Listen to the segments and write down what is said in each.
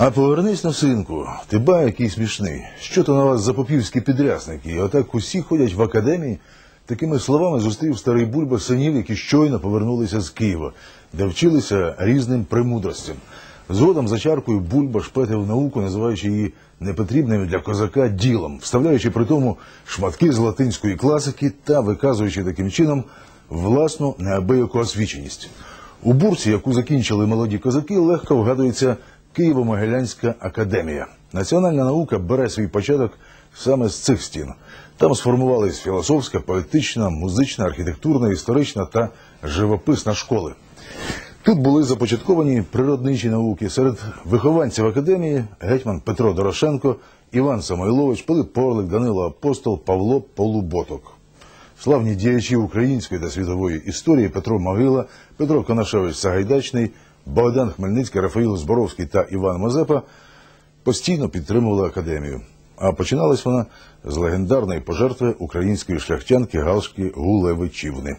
А повернись на синку, ти ба який смішний. Що то на вас за попівські підрясники? І отак усі ходять в академії. Такими словами зустрів старий Бульба синів, які щойно повернулися з Києва, де вчилися різним премудростям. Згодом за чаркою Бульба шпетив науку, називаючи її непотрібним для козака ділом, вставляючи при тому шматки з латинської класики та виказуючи таким чином власну неабияку освіченість. У бурці, яку закінчили молоді козаки, легко вгадується Києво-Могилянська академія. Національна наука бере свій початок саме з цих стін. Там сформувались філософська, поетична, музична, архітектурна, історична та живописна школи. Тут були започатковані природничі науки. Серед вихованців академії гетьман Петро Дорошенко, Іван Самойлович, Пилип Орлик, Данило Апостол, Павло Полуботок. Славні діячі української та світової історії Петро Могила, Петро Конашевич Сагайдачний, Богдан Хмельницький, Рафаїл Зборовський та Іван Мазепа постійно підтримували академію. А починалась вона з легендарної пожертви української шляхтянки Галшки Гулевичівни.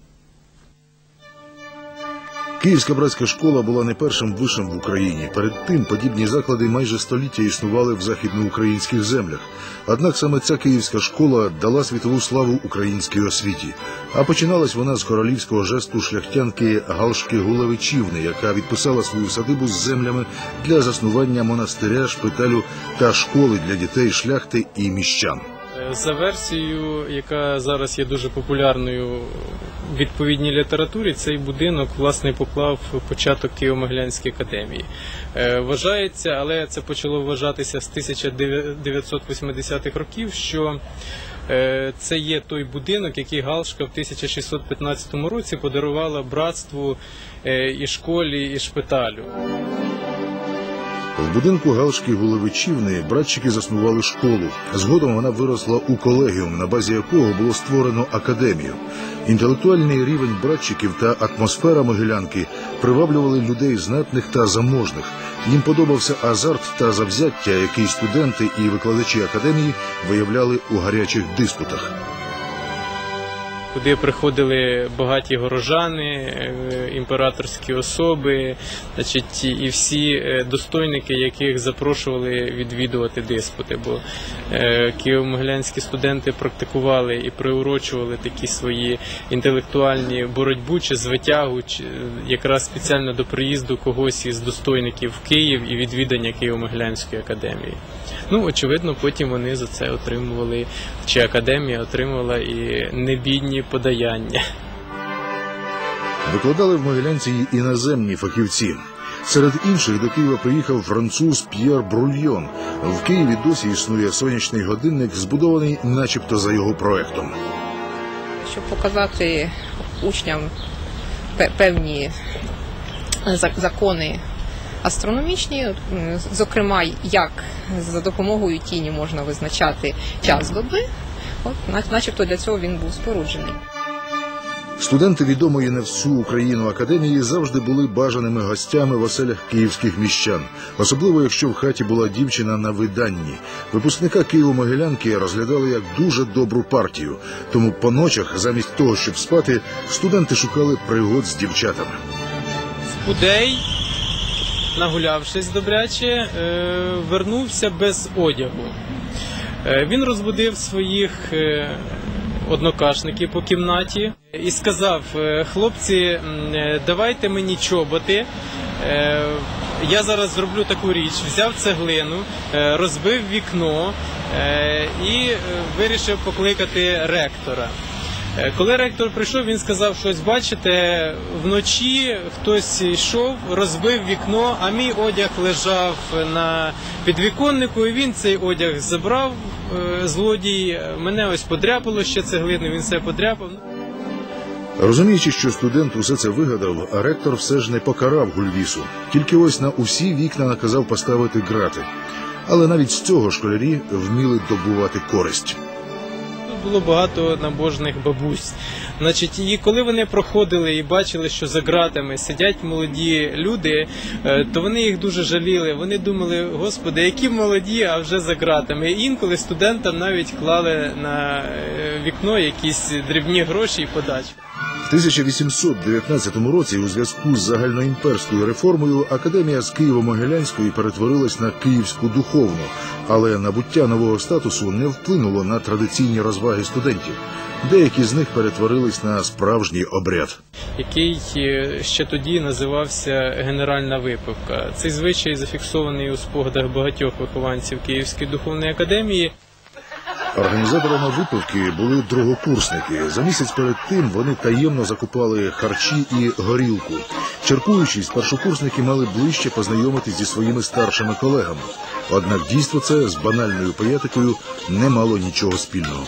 Київська братська школа була не першим вишем в Україні. Перед тим подібні заклади майже століття існували в західноукраїнських землях. Однак саме ця київська школа дала світову славу українській освіті. А починалась вона з королівського жесту шляхтянки Галшки Гулевичівни, яка відписала свою садибу з землями для заснування монастиря, шпиталю та школи для дітей шляхти і міщан. За версією, яка зараз є дуже популярною в відповідній літературі, цей будинок, власне, поклав початок Києво-Могилянської академії. Вважається, але це почало вважатися з 1980-х років, що це є той будинок, який Галшка в 1615 році подарувала братству і школі, і шпиталю. В будинку Галшки Гулевичівни братчики заснували школу. Згодом вона виросла у колегіум, на базі якого було створено академію. Інтелектуальний рівень братчиків та атмосфера Могилянки приваблювали людей знатних та заможних. Їм подобався азарт та завзяття, який студенти і викладачі академії виявляли у гарячих диспутах. Куди приходили багаті горожани, імператорські особи, і всі достойники, яких запрошували відвідувати диспути. Бо києво-могилянські студенти практикували і приурочували такі свої інтелектуальні боротьбу чи звитягу, якраз спеціально до приїзду когось із достойників в Київ і відвідання Києво-Могилянської академії. Очевидно, потім вони за це отримували, чи академія отримувала і небідні подаяння. Викладали в Могилянці й іноземні фахівці. Серед інших до Києва приїхав француз П'єр Брульйон. В Києві досі існує сонячний годинник, збудований начебто за його проектом. Щоб показати учням певні закони астрономічні, зокрема, як за допомогою тіні можна визначати час доби, начебто для цього він був споруджений. Студенти відомої на всю Україну академії завжди були бажаними гостями в оселях київських міщан, особливо якщо в хаті була дівчина на виданні. Випускника Києво-Могилянки розглядали як дуже добру партію, тому по ночах, замість того, щоб спати, студенти шукали пригод з дівчатами. Спудей, нагулявшись добряче, вернувся без одягу. Він розбудив своїх однокашників по кімнаті і сказав: хлопці, давайте мені чоботи, я зараз зроблю таку річ. Взяв цеглину, розбив вікно і вирішив покликати ректора. Коли ректор прийшов, він сказав, що ось бачите, вночі хтось йшов, розбив вікно, а мій одяг лежав на підвіконнику, і він цей одяг забрав, злодій. Мене ось подряпало ще цеглину, він все подряпав. Розуміючи, що студент усе це вигадав, а ректор все ж не покарав Гульвісу. Тільки ось на усі вікна наказав поставити грати. Але навіть з цього школярі вміли добувати користь. Було багато набожних бабусь. І коли вони проходили і бачили, що за ґратами сидять молоді люди, то вони їх дуже жаліли. Вони думали: Господи, які молоді, а вже за ґратами. І інколи студентам навіть клали на вікно якісь дрібні гроші і подачу. В 1819 році у зв'язку з загальноімперською реформою Академія з Києво-Могилянської перетворилась на Київську духовну, але набуття нового статусу не вплинуло на традиційні розваги студентів. Деякі з них перетворились на справжній обряд. Який ще тоді називався «Генеральна випивка». Цей звичай зафіксований у спогадах багатьох вихованців Київської духовної академії. Організаторами випивки були другокурсники. За місяць перед тим вони таємно закупали харчі і горілку. Черкуючись, першокурсники мали ближче познайомитись зі своїми старшими колегами. Однак дійство це з банальною пиятикою не мало нічого спільного.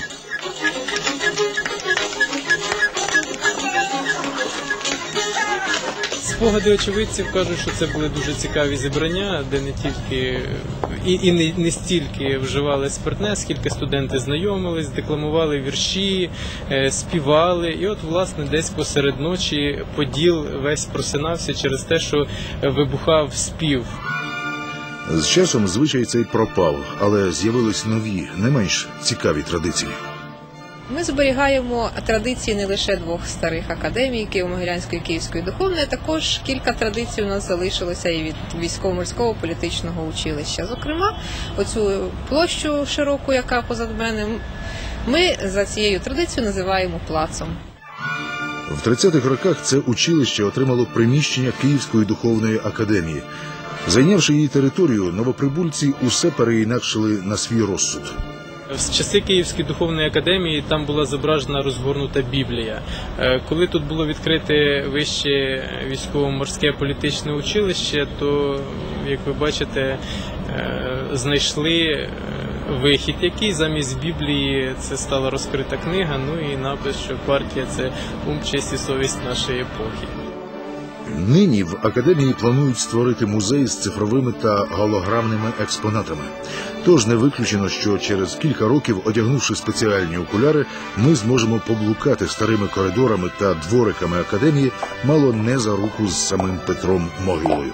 Спогади очевидців кажуть, що це були дуже цікаві зібрання, де не тільки і не стільки вживали спиртне, скільки студенти знайомились, декламували вірші, співали. І от, власне, десь посеред ночі Поділ весь просинався через те, що вибухав спів. З часом звичай цей пропав, але з'явились нові, не менш цікаві традиції. Ми зберігаємо традиції не лише двох старих академій Києво-Могилянської і Київської духовної, також кілька традицій у нас залишилося і від військово-морського політичного училища. Зокрема, оцю площу широку, яка позад мене, ми за цією традицією називаємо плацом. В 30-х роках це училище отримало приміщення Київської духовної академії. Зайнявши її територію, новоприбульці усе переінакшили на свій розсуд. В часи Київської духовної академії там була зображена розгорнута Біблія. Коли тут було відкрите вище військово-морське політичне училище, то, як ви бачите, знайшли вихід, який замість Біблії це стала розкрита книга, ну і напис, що партія – це ум, честь і совість нашої епохи. Нині в академії планують створити музей з цифровими та голограмними експонатами. Тож не виключено, що через кілька років, одягнувши спеціальні окуляри, ми зможемо поблукати старими коридорами та двориками академії мало не за руку з самим Петром Могилою.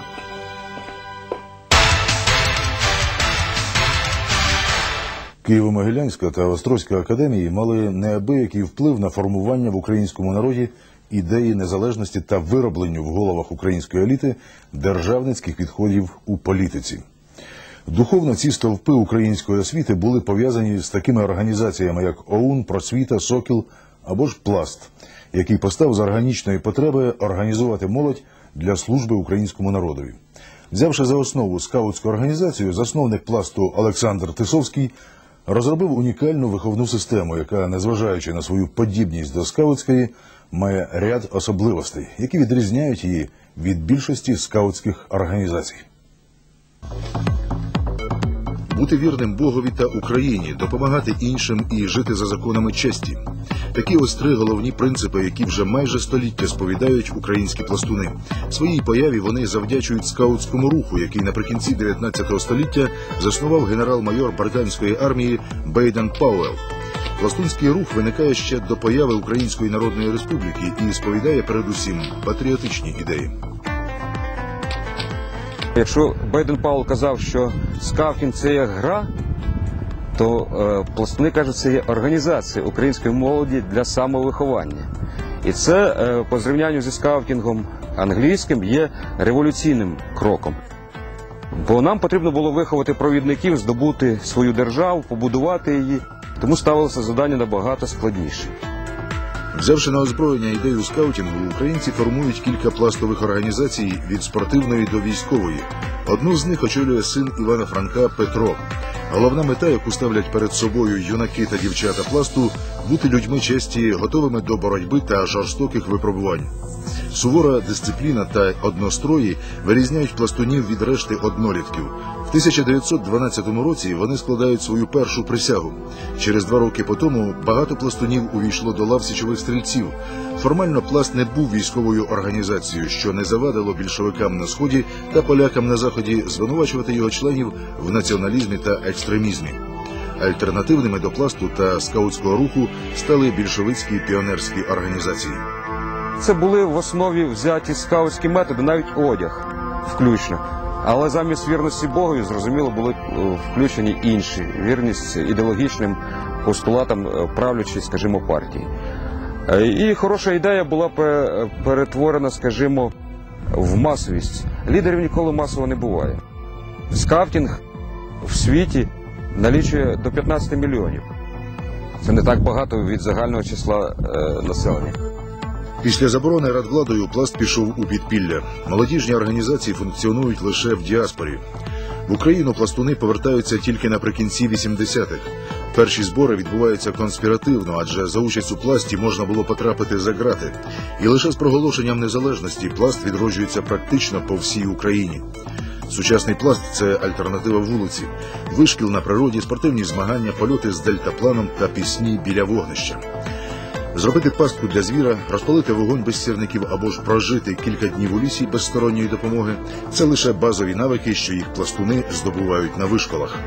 Києво-Могилянська та Острозька академії мали неабиякий вплив на формування в українському народі ідеї незалежності та виробленню в головах української еліти державницьких підходів у політиці. Духовно ці стовпи української освіти були пов'язані з такими організаціями, як ОУН, Просвіта, Сокіл або ж Пласт, який постав з органічної потреби організувати молодь для служби українському народові. Взявши за основу скаутську організацію, засновник Пласту Олександр Тисовський розробив унікальну виховну систему, яка, незважаючи на свою подібність до скаутської, має ряд особливостей, які відрізняють її від більшості скаутських організацій. Бути вірним Богові та Україні, допомагати іншим і жити за законами честі. Такі ось три головні принципи, які вже майже століття сповідають українські пластуни. Своїй появі вони завдячують скаутському руху, який наприкінці 19 століття заснував генерал-майор британської армії Бейден Пауелл. Пластунський рух виникає ще до появи Української Народної Республіки і сповідає передусім патріотичні ідеї. Якщо Бейден Пауелл казав, що скаутинг – це є гра, то пластуни кажуть, це є організація української молоді для самовиховання. І це, по зрівнянню зі скаутингом англійським, є революційним кроком. Бо нам потрібно було виховати провідників, здобути свою державу, побудувати її, тому ставилося завдання набагато складніше. Взявши на озброєння ідею скаутингу, українці формують кілька пластових організацій від спортивної до військової. Одну з них очолює син Івана Франка Петро. Головна мета, яку ставлять перед собою юнаки та дівчата пласту – бути людьми честі, готовими до боротьби та жорстоких випробувань. Сувора дисципліна та однострої вирізняють пластунів від решти однолітків. В 1912 році вони складають свою першу присягу. Через 2 роки по тому багато пластунів увійшло до лав січових стрільців. Формально Пласт не був військовою організацією, що не завадило більшовикам на Сході та полякам на Заході звинувачувати його членів в націоналізмі та екстремізмі. Альтернативними до Пласту та скаутського руху стали більшовицькі піонерські організації. Це були в основі взяті скаутські методи, навіть одяг включно. Але замість вірності Богові, зрозуміло, були включені інші. Вірність ідеологічним постулатам правлячої, скажімо, партії. І хороша ідея була перетворена, скажімо, в масовість. Лідерів ніколи масово не буває. Скаутинг в світі налічує до 15 мільйонів. Це не так багато від загального числа населення. Після заборони Радвладою Пласт пішов у підпілля. Молодіжні організації функціонують лише в діаспорі. В Україну пластуни повертаються тільки наприкінці 80-х. Перші збори відбуваються конспіративно, адже за участь у Пласті можна було потрапити за ґрати. І лише з проголошенням незалежності Пласт відроджується практично по всій Україні. Сучасний Пласт – це альтернатива вулиці. Вишкіл на природі, спортивні змагання, польоти з дельтапланом та пісні біля вогнища. Зробити пастку для звіра, розпалити вогонь без сірників або ж прожити кілька днів у лісі без сторонньої допомоги – це лише базові навики, що їх пластуни здобувають на вишколах.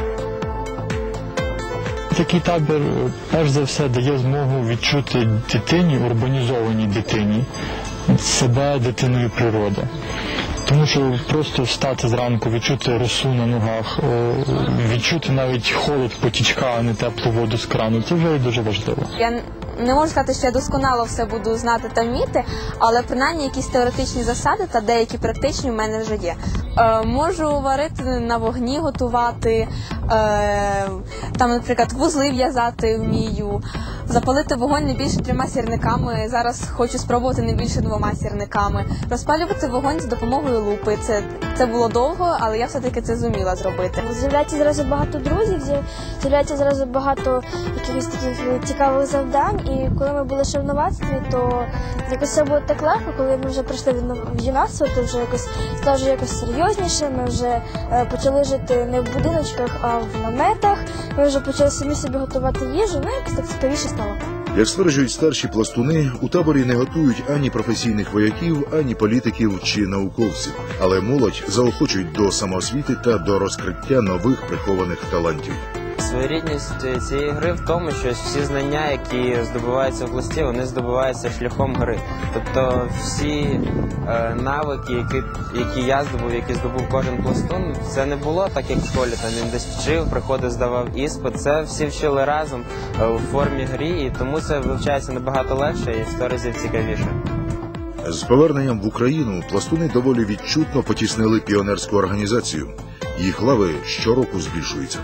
Такий табір, перш за все, дає змогу відчути дитині, урбанізованій дитині, себе дитиною природи. Тому що просто встати зранку, відчути росу на ногах, відчути навіть холод потічка, а не теплу воду з крану, це вже дуже важливо. Я не можу сказати, що я досконало все буду знати та вміти, але принаймні якісь теоретичні засади та деякі практичні в мене вже є. Можу варити на вогні, готувати, там, наприклад, вузли в'язати вмію, запалити вогонь не більше 3 сірниками, зараз хочу спробувати не більше 2 сірниками, розпалювати вогонь з допомогою лупи. Це було довго, але я все-таки це зуміла зробити. З'являється зразу багато друзів, з'являється зразу багато якихось таких цікавих завдань, і коли ми були ще в новацтві, то якось все було так легко, коли ми вже прийшли в юнацтво, то вже стало якось серйозніше, ми вже почали жити не в будиночках, а в наметах, ми вже почали самі собі готувати їжу, якось так цікавіше стало. Як стверджують старші пластуни, у таборі не готують ані професійних вояків, ані політиків чи науковців. Але молодь заохочують до самоосвіти та до розкриття нових прихованих талантів. Своєрідність цієї гри в тому, що всі знання, які здобуваються в пласті, вони здобуваються шляхом гри. Тобто всі навики, які я здобув, які здобув кожен пластун, це не було так, як в школі. Там він десь вчив, приходив, здавав іспит. Це всі вчили разом у формі грі, і тому це вивчається набагато легше і в 100 разів цікавіше. З поверненням в Україну пластуни доволі відчутно потіснили піонерську організацію. Їх лави щороку збільшуються.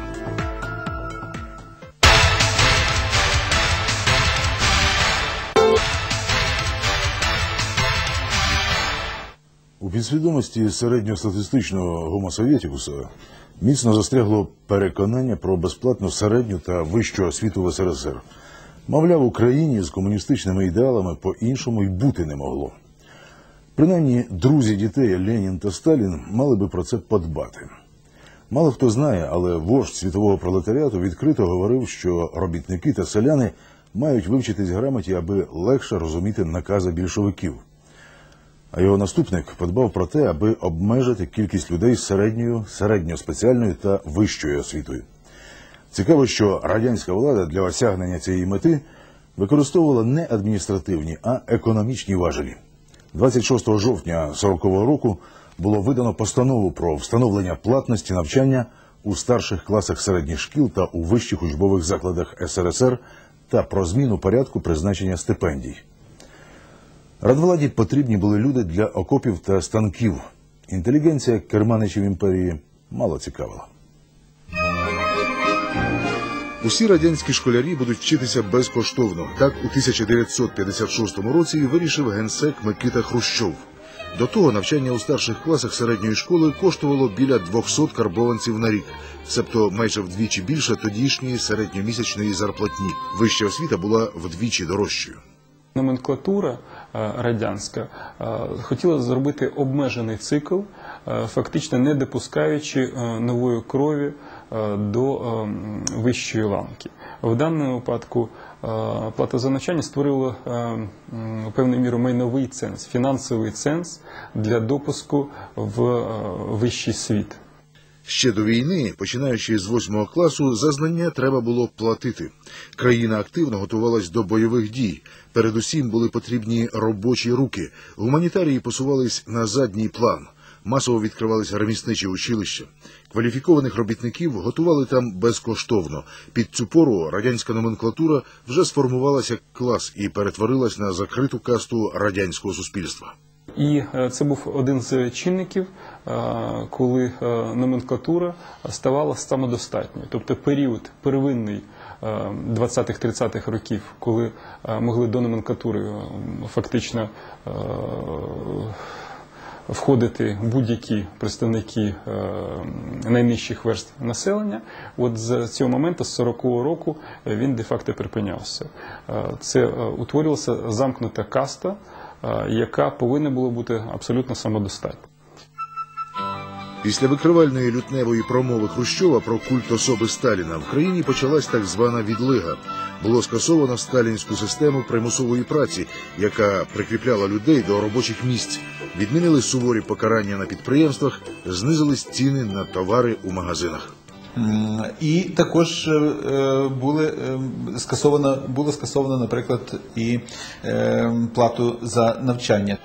У підсвідомості середньостатистичного гомосовєтікуса міцно застрягло переконання про безплатну середню та вищу освіту в СРСР. Мовляв, в Україні з комуністичними ідеалами по-іншому й бути не могло. Принаймні, друзі дітей Ленін та Сталін мали би про це подбати. Мало хто знає, але вождь світового пролетаріату відкрито говорив, що робітники та селяни мають вивчитись грамоті, аби легше розуміти накази більшовиків. А його наступник подбав про те, аби обмежити кількість людей з середньою, середньоспеціальною та вищою освітою. Цікаво, що радянська влада для осягнення цієї мети використовувала не адміністративні, а економічні важелі. 26 жовтня 40-го року було видано постанову про встановлення платності навчання у старших класах середніх шкіл та у вищих учбових закладах СРСР та про зміну порядку призначення стипендій. Радвладі потрібні були люди для окопів та станків. Інтелігенція керманичів імперії мало цікавила. Усі радянські школярі будуть вчитися безкоштовно. Так у 1956 році вирішив генсек Микита Хрущов. До того навчання у старших класах середньої школи коштувало біля 200 карбованців на рік, себто майже вдвічі більше тодішньої середньомісячної зарплатні. Вища освіта була вдвічі дорожчою. Номенклатура радянська хотіла зробити обмежений цикл, фактично не допускаючи нової крові до вищої ланки. В даному випадку плата за навчання створила певною мірою майновий ценз, фінансовий ценз для допуску в вищий світ. Ще до війни, починаючи з 8 класу, за знання треба було платити. Країна активно готувалась до бойових дій. Передусім були потрібні робочі руки. Гуманітарії посувались на задній план. масово відкривалися ремісничі училища. Кваліфікованих робітників готували там безкоштовно. Під цю пору радянська номенклатура вже сформувалася як клас і перетворилась на закриту касту радянського суспільства. І це був один з чинників, коли номенклатура ставала самодостатньою. Тобто період первинний 20-30-х років, коли могли до номенклатури фактично входити будь-які представники найнижчих верств населення, от з цього моменту, з 40-го року, він де-факто припинявся. Це утворювалася замкнута каста, яка повинна була бути абсолютно самодостатньою. Після викривальної лютневої промови Хрущова про культ особи Сталіна в країні почалась так звана відлига. Було скасовано сталінську систему примусової праці, яка прикріпляла людей до робочих місць. Відмінили суворі покарання на підприємствах, знизились ціни на товари у магазинах. І також було скасовано, наприклад, і плату за навчання.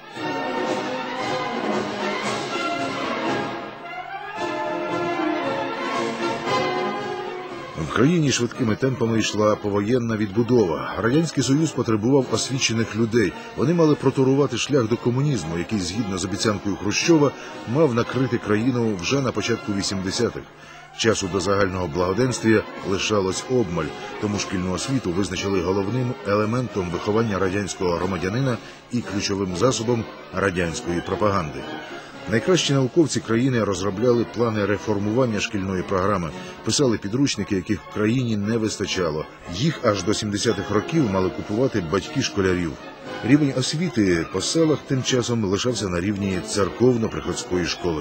В країні швидкими темпами йшла повоєнна відбудова. Радянський Союз потребував освічених людей. Вони мали проторувати шлях до комунізму, який, згідно з обіцянкою Хрущова, мав накрити країну вже на початку 80-х. Часу до загального благоденствія лишалось обмаль, тому шкільну освіту визначили головним елементом виховання радянського громадянина і ключовим засобом радянської пропаганди. Найкращі науковці країни розробляли плани реформування шкільної програми, писали підручники, яких в країні не вистачало. Їх аж до 70-х років мали купувати батьки школярів. Рівень освіти по селах тим часом лишався на рівні церковно-приходської школи.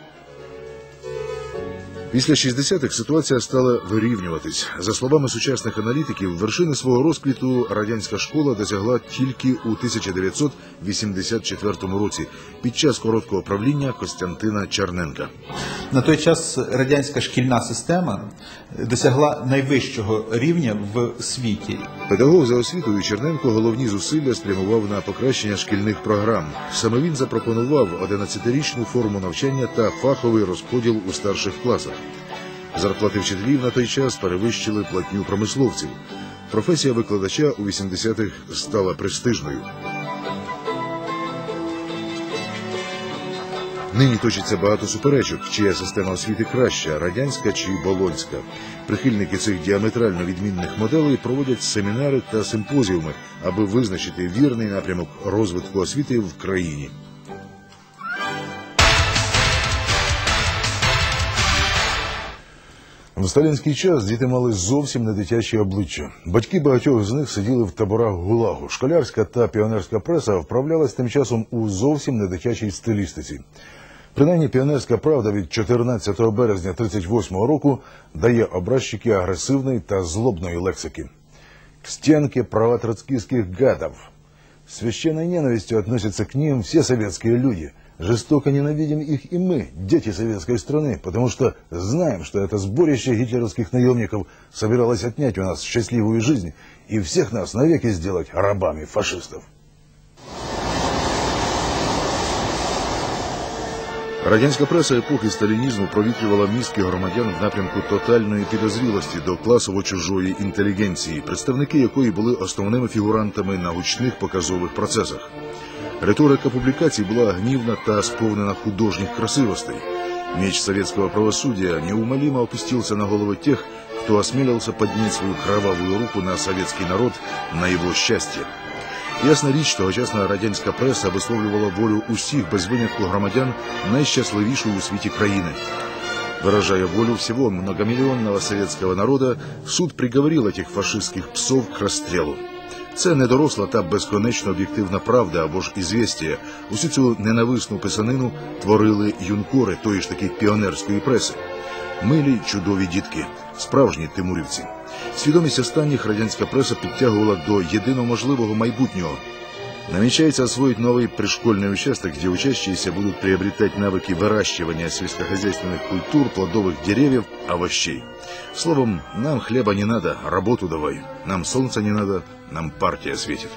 Після 60-х ситуація стала вирівнюватись. За словами сучасних аналітиків, вершини свого розквіту радянська школа досягла тільки у 1984 році, під час короткого правління Костянтина Черненка. На той час радянська шкільна система досягла найвищого рівня в світі. Педагог за освітою Черненко головні зусилля спрямував на покращення шкільних програм. Саме він запропонував 11-річну форму навчання та фаховий розподіл у старших класах. Зарплати вчителів на той час перевищили платню промисловців. Професія викладача у 80-х стала престижною. Нині точиться багато суперечок, чия система освіти краща – радянська чи болонська. Прихильники цих діаметрально відмінних моделей проводять семінари та симпозіуми, аби визначити вірний напрямок розвитку освіти в країні. В сталінський час діти мали зовсім не дитячі обличчя. Батьки багатьох з них сиділи в таборах ГУЛАГу. Школярська та піонерська преса вправлялась тим часом у зовсім не дитячій стилістиці. Принаймні, «Піонерська правда» від 14 березня 1938 року дає образчики агресивної та злобної лексики. «К стенке права троцкистских гадов. Священной ненавистью относятся к ним все советские люди. Жестоко ненавидим их и мы, дети советской страны, потому что знаем, что это сборище гитлеровских наемников собиралось отнять у нас счастливую жизнь и всех нас навеки сделать рабами фашистов». Радянська преса епохи сталінізму провітрювала мізки громадян в напрямку тотальної підозрілості до класово-чужої інтелігенції, представники якої були основними фігурантами на гучних показових процесах. Риторика публикаций была гневна та сповнена художних красивостей. Меч советского правосудия неумолимо опустился на головы тех, кто осмелился поднять свою кровавую руку на советский народ, на его счастье. Ясна річ, тогочасна радянська преса висловлювала волю усіх без винятку громадян найщасливішої у світі країни. Выражая волю всего многомиллионного советского народа, суд приговорил этих фашистских псов к расстрелу. Це недоросла та безконечно об'єктивна правда або ж «Ізвєстія». Усю цю ненависну писанину творили юнкори тої ж таки піонерської преси. Милі, чудові дітки, справжні тимурівці. Свідомість останніх радянська преса підтягувала до єдино можливого майбутнього. Намечается освоить новый пришкольный участок, где учащиеся будут приобретать навыки выращивания сельскохозяйственных культур, плодовых деревьев, овощей. Словом, нам хлеба не надо, работу давай. Нам солнца не надо, нам партия светит.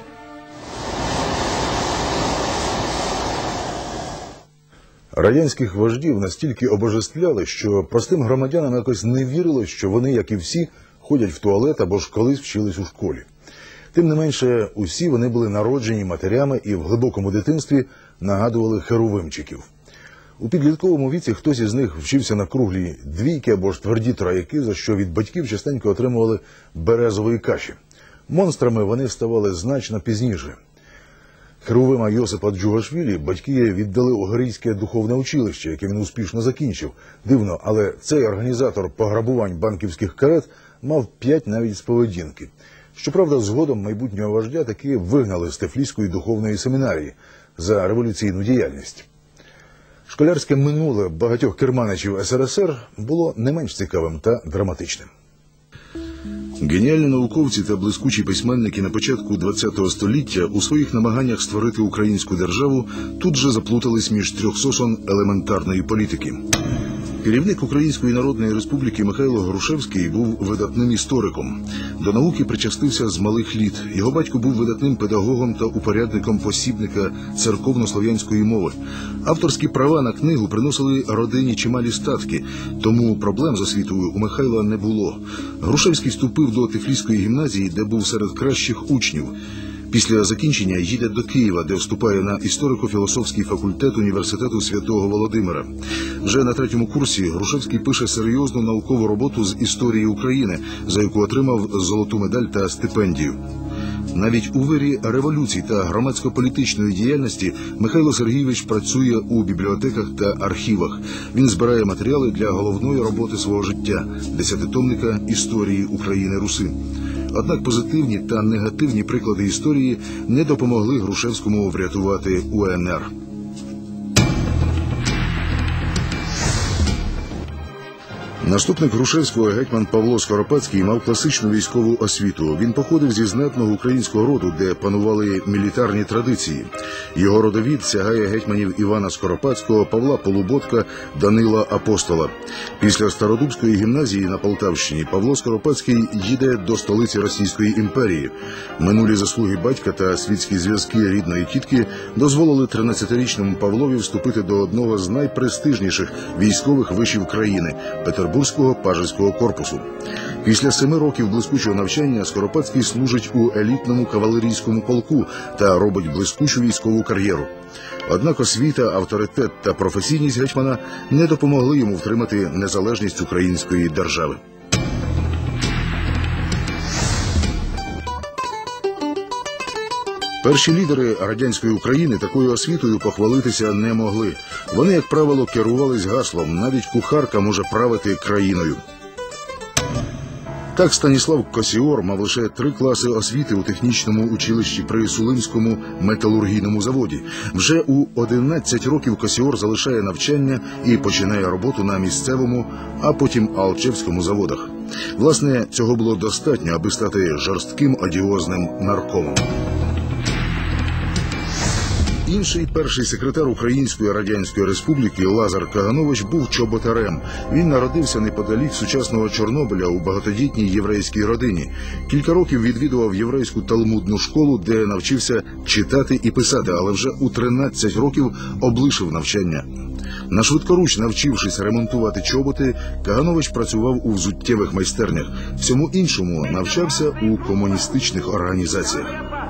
Радянських вождів настільки обожествляли, що простим громадянам якось не вірилось, що вони, як і всі, ходять в туалет або ж колись вчились у школі. Тим не менше, усі вони були народжені матерями і в глибокому дитинстві нагадували херувимчиків. У підлітковому віці хтось із них вчився на круглі двійки або ж тверді трояки, за що від батьків частенько отримували березової каші. Монстрами вони ставали значно пізніше. Херувима Йосипа Джугашвілі батьки віддали у Горійське духовне училище, яке він успішно закінчив. Дивно, але цей організатор пограбувань банківських карет мав 5 навіть з поведінки. Щоправда, згодом майбутнього вождя таки вигнали з Тифліської духовної семінарії за революційну діяльність. Школярське минуле багатьох керманичів СРСР було не менш цікавим та драматичним. Геніальні науковці та блискучі письменники на початку ХХ століття у своїх намаганнях створити українську державу тут же заплутались між трьох сосон елементарної політики. Керівник Української Народної Республіки Михайло Грушевський був видатним істориком. До науки причастився з малих літ. Його батько був видатним педагогом та упорядником посібника церковно-слов'янської мови. Авторські права на книгу приносили родині чималі статки, тому проблем з освітою у Михайла не було. Грушевський вступив до Тифліської гімназії, де був серед кращих учнів. Після закінчення їде до Києва, де вступає на історико-філософський факультет університету Святого Володимира. Вже на 3-му курсі Грушевський пише серйозну наукову роботу з історії України, за яку отримав золоту медаль та стипендію. Навіть у вирі революцій та громадсько-політичної діяльності Михайло Сергійович працює у бібліотеках та архівах. Він збирає матеріали для головної роботи свого життя – 10-томника історії України-Руси. Однак позитивні та негативні приклади історії не допомогли Грушевському врятувати УНР. Наступник Грушевського, гетьман Павло Скоропадський, мав класичну військову освіту. Він походив зі знатного українського роду, де панували мілітарні традиції. Його родовід сягає гетьманів Івана Скоропадського, Павла Полуботка, Данила Апостола. Після Стародубської гімназії на Полтавщині Павло Скоропадський їде до столиці Російської імперії. Минулі заслуги батька та світські зв'язки рідної тітки дозволили 13-річному Павлові вступити до одного з найпрестижніших військових вишів країни – Петербурзького пажеського корпусу. Після 7 років блискучого навчання Скоропадський служить у елітному кавалерійському полку та робить блискучу військову кар'єру. Однак освіта, авторитет та професійність гетьмана не допомогли йому втримати незалежність української держави. Перші лідери радянської України такою освітою похвалитися не могли. Вони, як правило, керувались гаслом «Навіть кухарка може правити країною». Так Станіслав Косіор мав лише 3 класи освіти у технічному училищі при Сулимському металургійному заводі. Вже у 11 років Косіор залишає навчання і починає роботу на місцевому, а потім Алчевському заводах. Власне, цього було достатньо, аби стати жорстким одіозним наркомом. Інший перший секретар Української Радянської Республіки Лазар Каганович був чоботарем. Він народився неподалік сучасного Чорнобиля у багатодітній єврейській родині. Кілька років відвідував єврейську талмудну школу, де навчився читати і писати, але вже у 13 років облишив навчання. Нашвидкоруч навчившись ремонтувати чоботи, Каганович працював у взуттєвих майстернях. Всьому іншому навчався у комуністичних організаціях.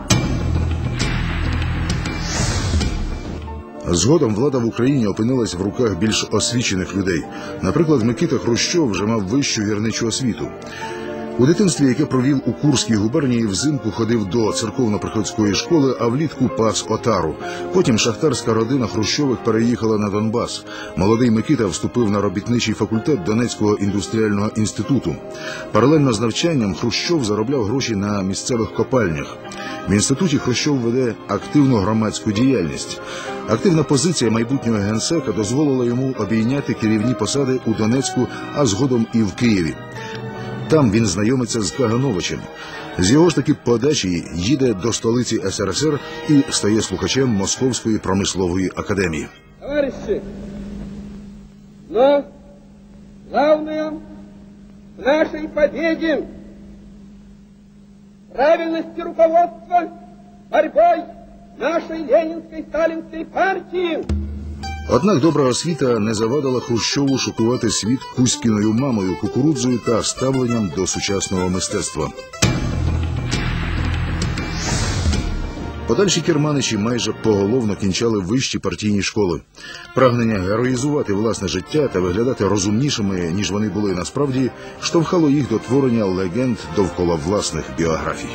Згодом влада в Україні опинилась в руках більш освічених людей. Наприклад, Микита Хрущов вже мав вищу гірничу освіту. У дитинстві, яке провів у Курській губернії, взимку ходив до церковно-приходської школи, а влітку пас отару. Потім шахтарська родина Хрущових переїхала на Донбас. Молодий Микита вступив на робітничий факультет Донецького індустріального інституту. Паралельно з навчанням Хрущов заробляв гроші на місцевих копальнях. В інституті Хрущов веде активну громадську діяльність. Активна позиція майбутнього генсека дозволила йому обійняти керівні посади у Донецьку, а згодом і в Києві. Там він знайомиться з Кагановичем. З його ж таки подачі їде до столиці СРСР і стає слухачем Московської промислової академії. Товарищи, но главное в нашей победе правильности руководства борьбой нашей ленинской сталинской партии. Однак добра освіта не завадила Хрущову шокувати світ Кузькіною мамою, кукурудзою та ставленням до сучасного мистецтва. Подальші керманичі майже поголовно кінчали вищі партійні школи. Прагнення героїзувати власне життя та виглядати розумнішими, ніж вони були насправді, штовхало їх до творення легенд довкола власних біографій.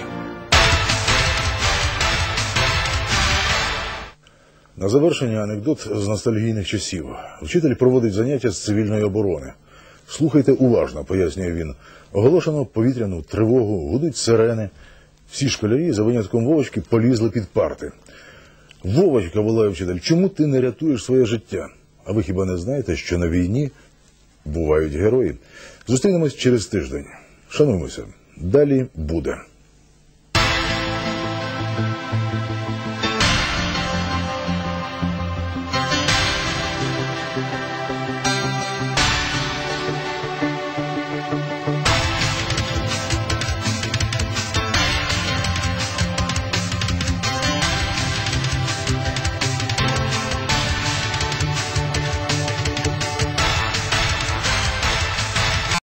На завершення анекдот з ностальгійних часів. Вчитель проводить заняття з цивільної оборони. «Слухайте уважно», – пояснює він. Оголошено повітряну тривогу, гудуть сирени. Всі школярі, за винятком Вовочки, полізли під парти. «Вовочка», – волає вчитель, – «чому ти не рятуєш своє життя? А ви хіба не знаєте, що на війні бувають герої?» Зустрінемось через тиждень. Шануймося. Далі буде.